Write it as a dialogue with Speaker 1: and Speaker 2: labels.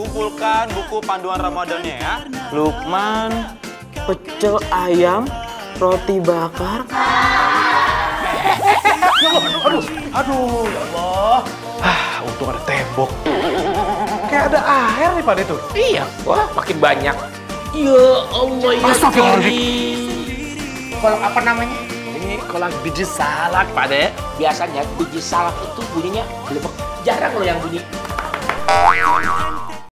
Speaker 1: kumpulkan buku panduan Ramadannya ya.
Speaker 2: Lukman, pecel ayam, roti bakar.
Speaker 3: Aduh, ya Allah. Untung ada tembok. Kayak ada air nih Pak itu.
Speaker 4: Iya, wah makin banyak. Ya Allah ya.
Speaker 3: Astagfirullahaladzim.
Speaker 4: Kolak apa namanya?
Speaker 3: Ini kolak biji salak Pak De.
Speaker 4: Biasanya biji salak itu bunyinya belebek. Jarang loh yang bunyi.